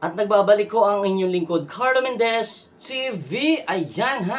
At nagbabalik ko ang inyong lingkod, Carlo Mendez TV. Ayan ha.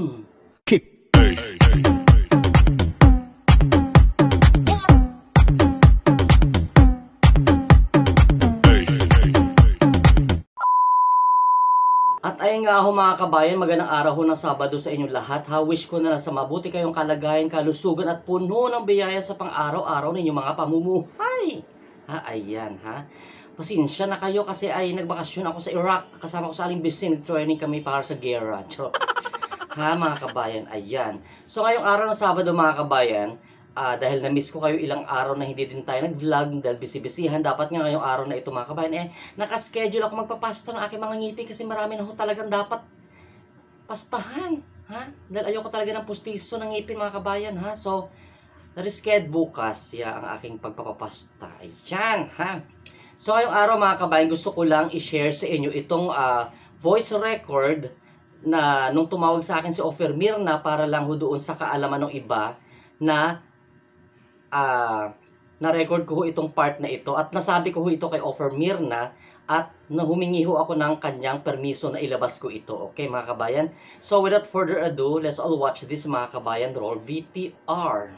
At ayun nga ho mga kabayan, magandang araw ho ng Sabado sa inyong lahat ha. Wish ko na sa mabuti kayong kalagayan, kalusugan at puno ng biyaya sa pang-araw-araw ninyong mga pamumuhay. Ha, ayan ha. Pasensya na kayo kasi ay nagbakasyon ako sa Iraq. Kasama ko sa aling bisin, training kami para sa gera. Ha mga kabayan, ayan. So ngayong araw ng Sabado mga kabayan, dahil na-miss ko kayo ilang araw na hindi din tayo nag-vlog dahil busy-busyhan, dapat nga ngayong araw na ito mga kabayan, nakaschedule ako magpapasta ng aking mga ngipin kasi marami na ho talagang dapat pastahan, ha? Dahil ayoko talaga ng pustiso ng ngipin mga kabayan, ha? So, na-reschedule bukas ang aking pagpapapasta. Ayan, ha? So, ngayong araw mga kabayan, gusto ko lang i-share sa inyo itong voice record na nung tumawag sa akin si OPHIRMYRNA para lang ho doon sa kaalaman ng iba na na-record ko ho itong part na ito at nasabi ko ho ito kay OPHIRMYRNA at humingi ho ako ng kanyang permiso na ilabas ko ito. Okay mga kabayan? So without further ado, let's all watch this mga kabayan. Roll VTR.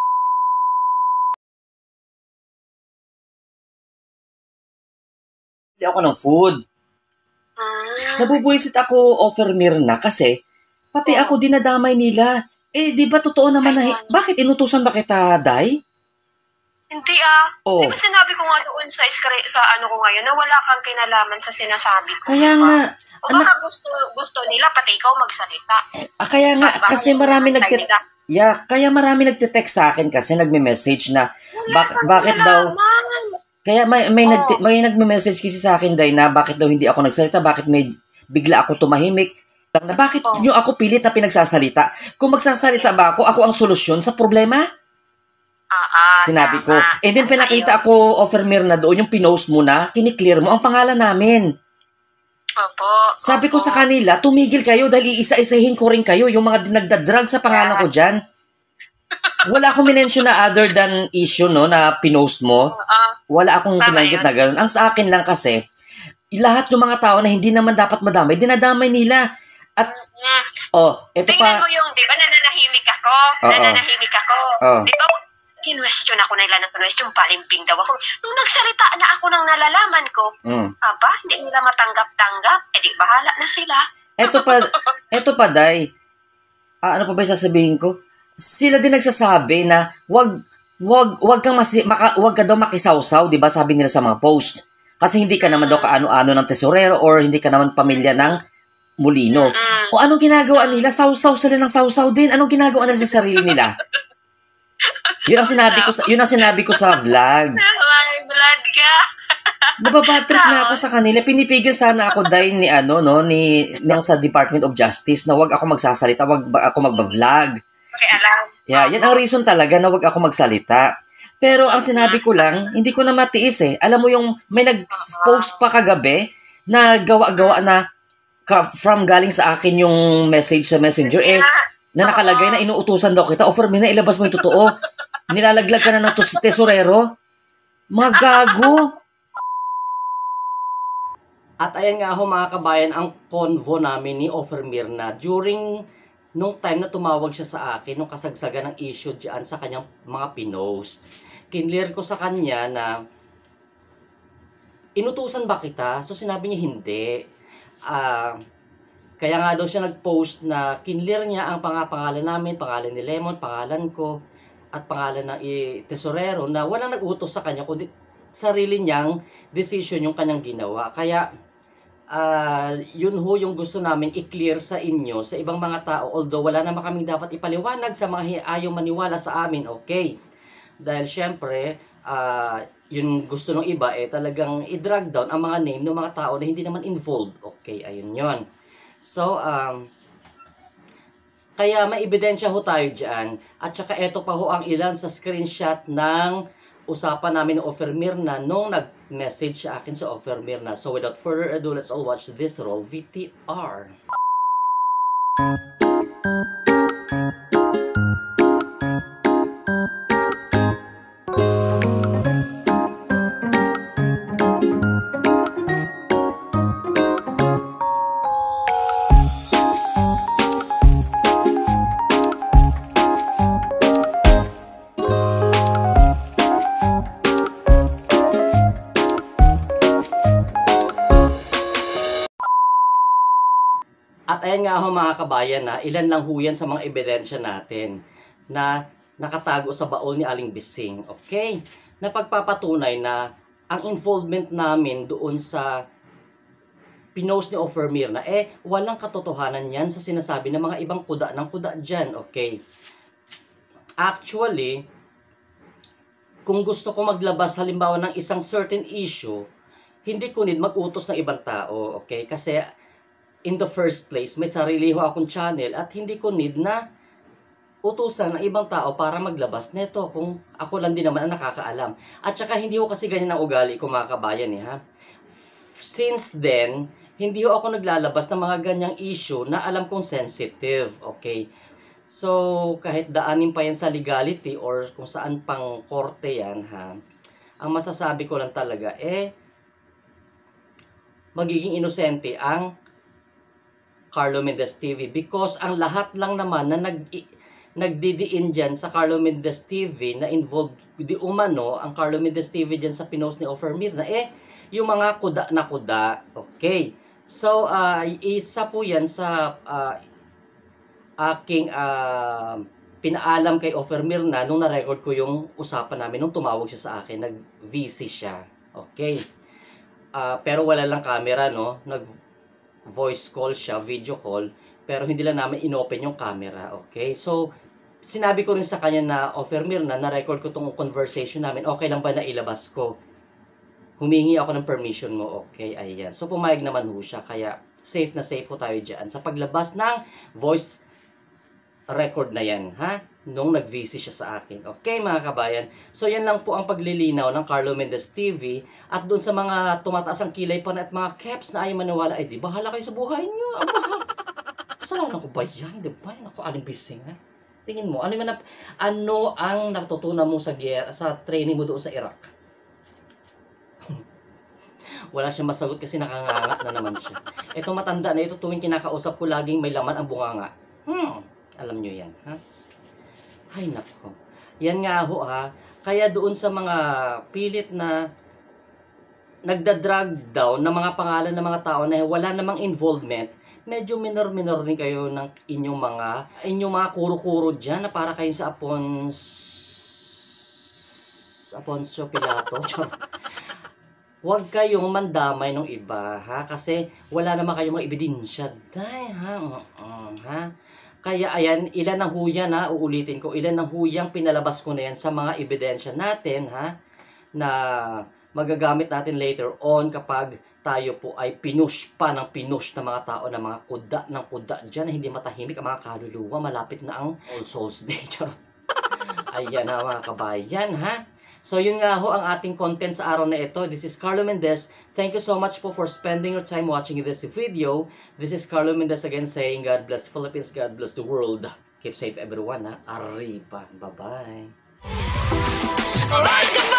Hindi ako ng food. Nabubuisit ako OPHIRMYRNA kasi pati ako dinadamay nila. Di ba totoo naman na, bakit inutusan ba kita, Day? Hindi Di ba sinabi ko nga doon sa ano ko ngayon na wala kang kinalaman sa sinasabi ko. Kaya diba? nga. O baka gusto nila pati ikaw magsalita. Kaya nga, diba? Kasi marami kaya marami nagte-text sa akin kasi nagme-message na bakit daw. Kaya may nagme-message kasi sa akin, Day, na bakit daw hindi ako nagsalita, bakit may bigla ako tumahimik. Na bakit nyo ako pilit na pinagsasalita? Kung magsasalita ba ako ang solusyon sa problema? Sinabi ko. And then pinakita ako, OPHIRMYRNA, doon yung pinost mo na, kiniklear mo ang pangalan namin. Sabi ko sa kanila, tumigil kayo dahil iisa-isahin ko rin kayo, yung mga nagdadrag sa pangalan ko dyan. Wala akong minention na other than issue, no, na pinost mo. Wala akong pinanggit na gano'n. Ang sa akin lang kasi, lahat yung mga tao na hindi naman dapat madamay, dinadamay nila. At, ito pa. Tingnan mo yung, di ba, nananahimik ako? Nananahimik ako. Di ba, kinwestiyon ako nila ng question, palimping daw ako. Nung nagsalita na ako ng nalalaman ko, aba, hindi nila matanggap-tanggap, di bahala na sila. Ito pa, Day. Ano pa ba sasabihin ko? Sila din nagsasabi na wag ka daw makisawsaw, di ba, sabi nila sa mga post. Kasi hindi ka naman daw kaano-ano ng tesorero or hindi ka naman pamilya ng Molino. O anong ginagawa nila? Sausaw sila ng sausaw din. Anong ginagawa nila sa sarili nila? Yun ang sinabi ko sa vlog. Blood ka. Nababatrip na ako sa kanila. Pinipigil sana ako dahil ng sa Department of Justice na wag ako magsasalita, wag ako magba-vlog. Okay, alam. Yan ang reason talaga na wag ako magsalita. Pero ang sinabi ko lang, hindi ko na matiis eh. Alam mo yung may nag-post pa kagabi na gawa-gawa na from galing sa akin yung message sa messenger na nakalagay na inuutusan daw kita, OPHIRMYRNA, ilabas mo yung totoo. Nilalaglag ka na ng tesorero. Mga gago. At ayan nga ho mga kabayan, ang convo namin ni OPHIRMYRNA during nung time na tumawag siya sa akin, nung kasagsagan ng issue dyan sa kanyang mga pinost. Kinlear ko sa kanya na inutusan ba kita? So sinabi niya hindi. Kaya nga daw siya nag-post na kinlear niya ang pangalan namin, pangalan ni Lemon, pangalan ko, at pangalan ng tesorero na walang nag-utos sa kanya, kundi sarili niyang decision yung kanyang ginawa. Kaya, yun ho yung gusto namin i-clear sa inyo, sa ibang mga tao, although wala naman kaming dapat ipaliwanag sa mga ayaw maniwala sa amin, okay? Dahil syempre, yung gusto ng iba talagang i-drag down ang mga name ng mga tao na hindi naman involved. Okay, ayun yon. So, kaya may ebidensya ho tayo dyan. At saka eto pa ho ang ilan sa screenshot ng usapan namin ng OPHIRMYRNA nung nag-message sa akin sa OPHIRMYRNA. So without further ado, let's all watch this roll VTR. At ayan nga ho mga kabayan na ilan lang ho yan sa mga ebidensya natin na nakatago sa baul ni Aling Bising. Okay? Na pagpapatunay na ang involvement namin doon sa pinost ni OPHIRMYRNA, walang katotohanan yan sa sinasabi ng mga ibang kuda ng kuda dyan. Okay? Actually, kung gusto ko maglabas halimbawa ng isang certain issue, hindi ko need mag-utos ng ibang tao. Okay? Kasi in the first place, may sarili ho akong channel at hindi ko need na utusan ng ibang tao para maglabas nito kung ako lang din naman ang nakakaalam. At saka hindi ho kasi ganyan ang ugali ko mga kabayan ha. Since then, hindi ho ako naglalabas ng mga ganyang issue na alam kong sensitive. Okay? So, kahit daanin pa yan sa legality or kung saan pang korte yan ha, ang masasabi ko lang talaga magiging inosente ang Carlo Mendez TV because ang lahat lang naman na nagdidiin dyan sa Carlo Mendez TV na involved di umano ang Carlo Mendez TV dyan sa pinost ni OPHIRMYRNA yung mga kuda na kuda. Okay. So, isa po yan sa aking pinaalam kay OPHIRMYRNA nung na-record ko yung usapan namin nung tumawag siya sa akin. Nag-VC siya. Okay. Pero wala lang camera, no? Nag-voice call siya, video call. Pero hindi lang namin inopen yung camera. Okay. So, sinabi ko rin sa kanya na OPHIRMYRNA, na-record ko tong conversation namin. Okay lang ba na ilabas ko? Humingi ako ng permission mo. Okay, ayan. So, pumayag naman ho siya. Kaya, safe na safe ho tayo dyan sa paglabas ng voice record na yan, ha? Nung nag-VC siya sa akin. Okay, mga kabayan. So, yan lang po ang paglilinaw ng Carlo Mendez TV. At doon sa mga tumataas ang kilay pa na at mga caps na ayaw maniwala, di bahala kayo sa buhay niyo. Kasalanan ko ba yan? Di ba? Naku, Aling Bising, ha? Tingin mo, ano ang natutunan mo sa training mo doon sa Iraq? Wala siyang masagot kasi nakanganga na naman siya. Itong matanda na ito, tuwing kinakausap ko, laging may laman ang bunganga. Alam nyo yan, ha? Ay, nako. Yan nga ho, ha? Kaya doon sa mga pilit na nagda-drag down na mga pangalan ng mga tao na wala namang involvement, medyo minor-minor din kayo ng inyong mga kuro-kuro dyan na para kayo sa Aponcio Pilato. Huwag kayong mandamay ng iba, ha? Kasi wala naman kayong mga ebidensya. Ha? Kaya ayan, ilan ang huyan, ha? Uulitin ko, ilan ang huyang pinalabas ko na yan sa mga ebidensya natin, ha? Na magagamit natin later on kapag tayo po ay pinush pa ng pinush ng mga tao na mga kuda ng kuda dyan na hindi matahimik ang mga kaluluwa. Malapit na ang All Souls Day. Ayan ha mga kabayan, ha? So, yun nga ho ang ating content sa araw na ito. This is Carlo Mendez. Thank you so much po for spending your time watching this video. This is Carlo Mendez again saying, God bless Philippines, God bless the world. Keep safe everyone, ha? Arriba. Bye-bye.